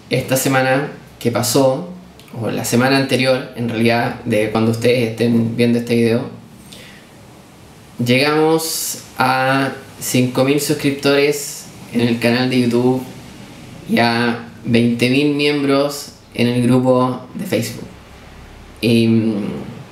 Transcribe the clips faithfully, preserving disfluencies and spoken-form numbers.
esta semana que pasó, o la semana anterior, en realidad, de cuando ustedes estén viendo este video, llegamos a cinco mil suscriptores en el canal de YouTube y a veinte mil miembros en el grupo de Facebook. Y mmm,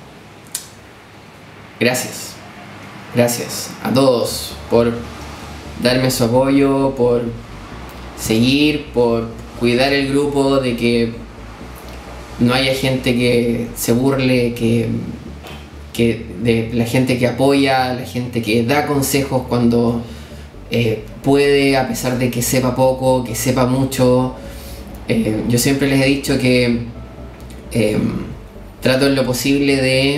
gracias, gracias a todos por darme su apoyo, por seguir, por cuidar el grupo, de que no haya gente que se burle, que, que de la gente que apoya, la gente que da consejos cuando eh, puede, a pesar de que sepa poco, que sepa mucho. Eh, yo siempre les he dicho que eh, trato en lo posible de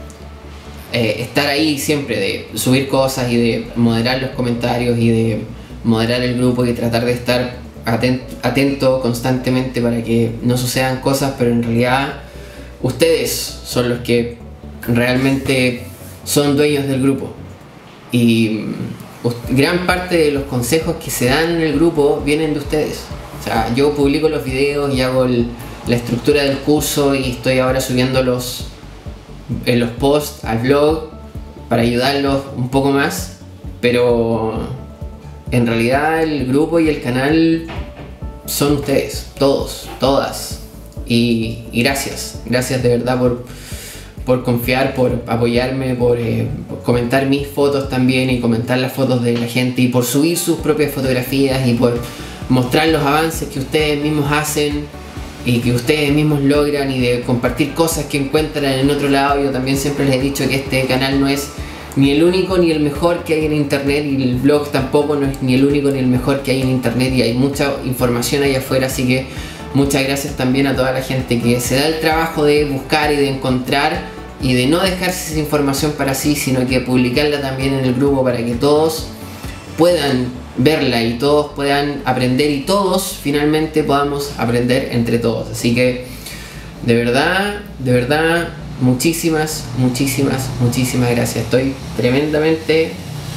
eh, estar ahí siempre, de subir cosas y de moderar los comentarios y de moderar el grupo y tratar de estar atento, atento constantemente para que no sucedan cosas, pero en realidad ustedes son los que realmente son dueños del grupo. Y gran parte de los consejos que se dan en el grupo vienen de ustedes. O sea, yo publico los videos y hago el, la estructura del curso y estoy ahora subiendo los, en los posts al blog para ayudarlos un poco más, pero en realidad el grupo y el canal son ustedes, todos, todas. Y, y gracias, gracias de verdad por, por confiar, por apoyarme, por, eh, por comentar mis fotos también y comentar las fotos de la gente y por subir sus propias fotografías y por mostrar los avances que ustedes mismos hacen y que ustedes mismos logran y de compartir cosas que encuentran en otro lado. Yo también siempre les he dicho que este canal no es ni el único ni el mejor que hay en internet, y el blog tampoco no es ni el único ni el mejor que hay en internet, y hay mucha información allá afuera, así que muchas gracias también a toda la gente que se da el trabajo de buscar y de encontrar y de no dejarse esa información para sí, sino que publicarla también en el grupo para que todos puedan verla y todos puedan aprender y todos finalmente podamos aprender entre todos. Así que de verdad, de verdad, muchísimas, muchísimas, muchísimas gracias. Estoy tremendamente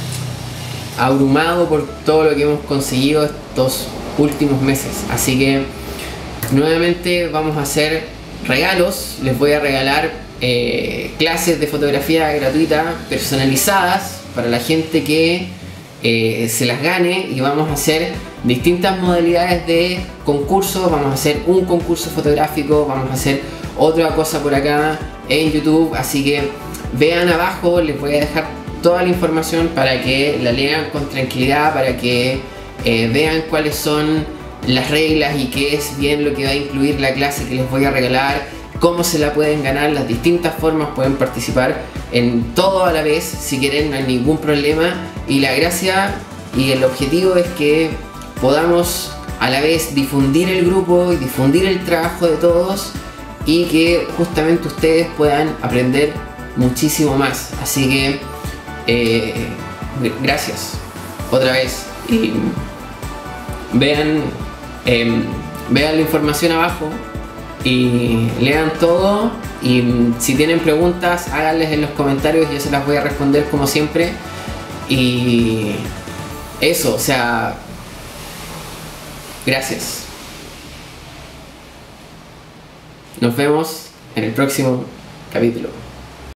abrumado por todo lo que hemos conseguido estos últimos meses. Así que nuevamente vamos a hacer regalos. Les voy a regalar eh, clases de fotografía gratuita personalizadas para la gente que eh, se las gane, y vamos a hacer distintas modalidades de concursos. Vamos a hacer un concurso fotográfico, vamos a hacer otra cosa por acá en YouTube, así que vean abajo, les voy a dejar toda la información para que la lean con tranquilidad, para que eh, vean cuáles son las reglas y qué es bien lo que va a incluir la clase que les voy a regalar, cómo se la pueden ganar, las distintas formas, pueden participar en todo a la vez si quieren, no hay ningún problema. Y la gracia y el objetivo es que podamos a la vez difundir el grupo y difundir el trabajo de todos, y que justamente ustedes puedan aprender muchísimo más. Así que eh, gracias otra vez, y vean, eh, vean la información abajo y lean todo, y si tienen preguntas háganles en los comentarios, yo se las voy a responder como siempre. Y eso, o sea, gracias. Nos vemos en el próximo capítulo.